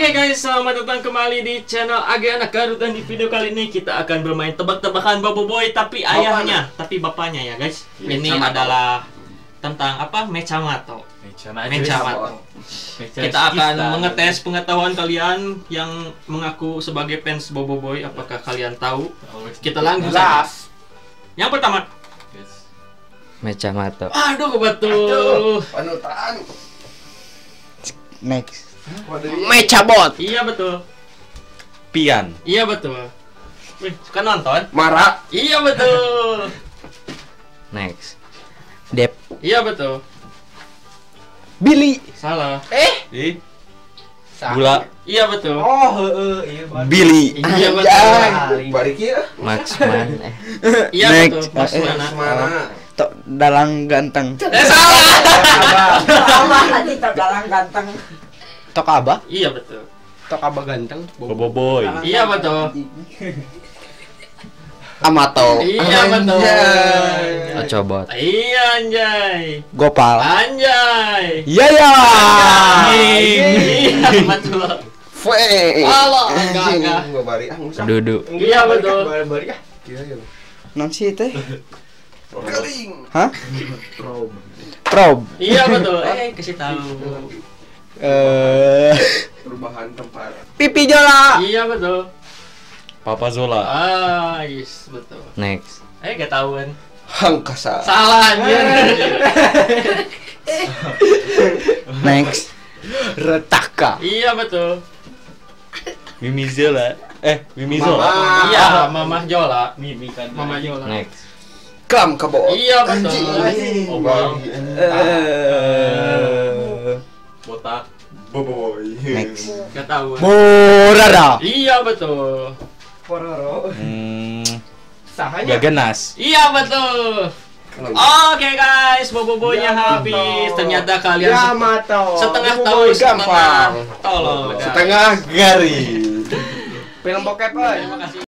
Oke guys, selamat datang kembali di channel Age Anak Garut. Dan di video kali ini kita akan bermain tebak-tebakan Boboiboy, tapi ayahnya, tapi bapaknya ya guys. Ini adalah tentang apa? Mechamato. Mechamato. Kita akan mengetes pengetahuan kalian yang mengaku sebagai fans Boboiboy. Apakah kalian tahu? Kita langsung saja. Yang pertama, Mechamato. aduh betul. Panutan. Next. Mechabot. Iya betul. Pian. Iya betul. Wih, suka nonton? Mara. Iya betul. Next. Dep. Iya betul. Billy. Salah. Gula. Iya betul. Iya. Billy. Iya betul. Balik ya. Maxman. Iya betul. Next. Mas mana? Mana? Tok dalang ganteng. Salah. Tok dalang ganteng. Tok abah. Iya betul. Tok abah ganteng. Boboiboy. Iya betul. Amato. Iya betul. Ocobot. Iya anjay. Gopal. Anjay. Yaya. Iya betul. Fe. Halo, enggak. Gua bari ngusah. Dudu. Iya betul. Bari ah. Iya. Non sih teh. Galing. Hah? Prob. Iya betul. Kasih tahu. Perubahan tempat. Pipi Jola. Iya betul. Papa Zola. Ah, yes betul. Next. Gak tahu kan. Hangkasa. Salah anjir. Next. Retaka. Iya betul. Mimi Zola. Mimi Mama. Zola. Iya, Mamah Jola. Mama Jola. Next. Klam kabot. Iya betul. Anjing. Oh, wow. Botak. Boboiboy. Next. Gak tahu. Borara. Iya betul. Pororo. Sahanya. Gaganas. Iya betul. Oke guys, Boboiboynya habis. Ternyata kalian Yamato. setengah tahu Boboiboy setengah gampang. tolong. Setengah garing. Film bokep euy. Terima kasih.